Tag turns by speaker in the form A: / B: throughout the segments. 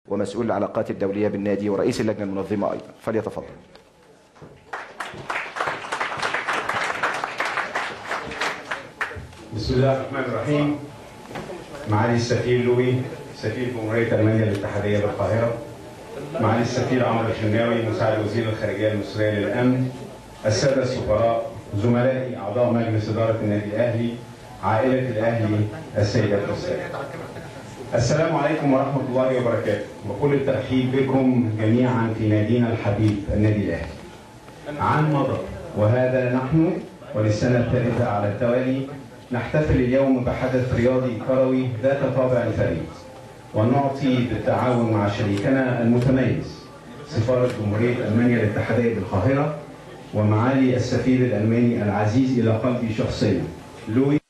A: ومسؤول العلاقات الدولية بالنادي ورئيس اللجنة المنظمة أيضا، فليتفضل.
B: بسم الله الرحمن الرحيم. معالي السفير لوي سفير جمهورية ألمانيا الاتحادية بالقاهرة، معالي السفير عمرو الشناوي مساعد وزير الخارجية المصرية للأمن، السادة السفراء، زملائي أعضاء مجلس إدارة النادي الأهلي، عائلة الأهلي، السيدات والسادة، السلام عليكم ورحمة الله وبركاته، وكل الترحيب بكم جميعا في نادينا الحبيب النادي الأهلي. عام مضى وهذا نحن وللسنة الثالثة على التوالي نحتفل اليوم بحدث رياضي كروي ذات طابع فريد، ونعطي بالتعاون مع شريكنا المتميز سفارة جمهورية ألمانيا الاتحادية بالقاهرة ومعالي السفير الألماني العزيز إلى قلبي شخصيا لوي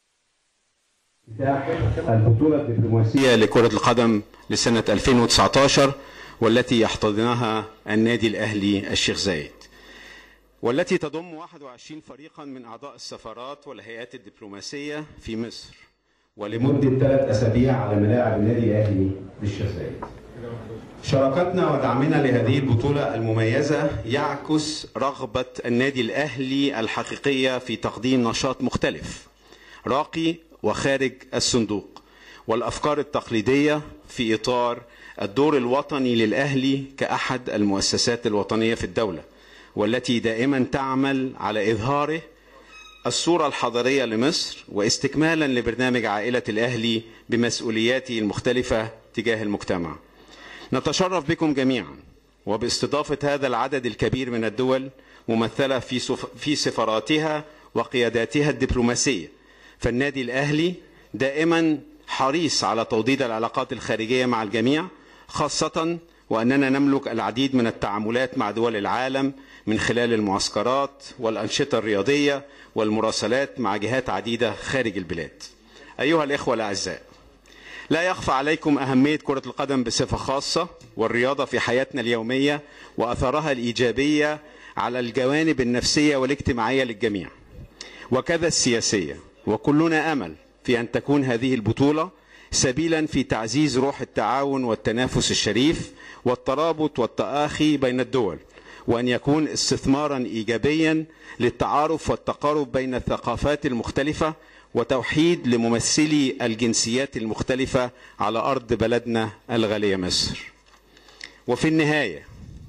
B: افتتاح البطولة الدبلوماسية لكرة القدم لسنة 2019 والتي يحتضنها النادي الأهلي الشيخ زايد، والتي تضم 21 فريقا من أعضاء السفارات والهيئات الدبلوماسية في مصر، ولمدة 3 أسابيع على ملاعب النادي الأهلي بالشيخ زايد. شراكتنا ودعمنا لهذه البطولة المميزة يعكس رغبة النادي الأهلي الحقيقية في تقديم نشاط مختلف راقي وخارج الصندوق والأفكار التقليدية في إطار الدور الوطني للأهلي كأحد المؤسسات الوطنية في الدولة، والتي دائما تعمل على إظهاره الصورة الحضارية لمصر واستكمالا لبرنامج عائلة الأهلي بمسؤولياته المختلفة تجاه المجتمع. نتشرف بكم جميعا وباستضافة هذا العدد الكبير من الدول ممثلة في سفاراتها وقياداتها الدبلوماسية، فالنادي الأهلي دائما حريص على توطيد العلاقات الخارجية مع الجميع، خاصة وأننا نملك العديد من التعاملات مع دول العالم من خلال المعسكرات والأنشطة الرياضية والمراسلات مع جهات عديدة خارج البلاد. أيها الإخوة الأعزاء، لا يخفى عليكم أهمية كرة القدم بصفة خاصة والرياضة في حياتنا اليومية وأثرها الإيجابية على الجوانب النفسية والاجتماعية للجميع وكذا السياسية، وكلنا أمل في أن تكون هذه البطولة سبيلا في تعزيز روح التعاون والتنافس الشريف والترابط والتآخي بين الدول، وأن يكون استثمارا إيجابيا للتعارف والتقارب بين الثقافات المختلفة وتوحيد لممثلي الجنسيات المختلفة على أرض بلدنا الغالية مصر. وفي النهاية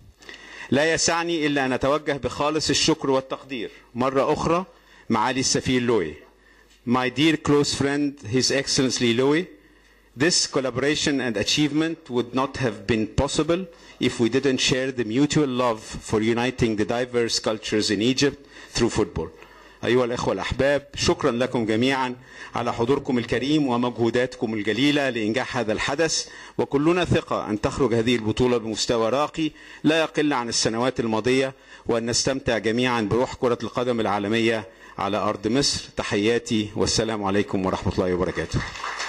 B: لا يسعني إلا أن أتوجه بخالص الشكر والتقدير مرة أخرى معالي السفير لوي. My dear close friend, His Excellency Louis, this collaboration and achievement would not have been possible if we didn't share the mutual love for uniting the diverse cultures in Egypt through football. أيها الأخوة الأحباب، شكرا لكم جميعا على حضوركم الكريم ومجهوداتكم الجليلة لإنجاح هذا الحدث، وكلنا ثقة أن تخرج هذه البطولة بمستوى راقي لا يقل عن السنوات الماضية، وأن نستمتع جميعا بروح كرة القدم العالمية على أرض مصر. تحياتي والسلام عليكم ورحمة الله وبركاته.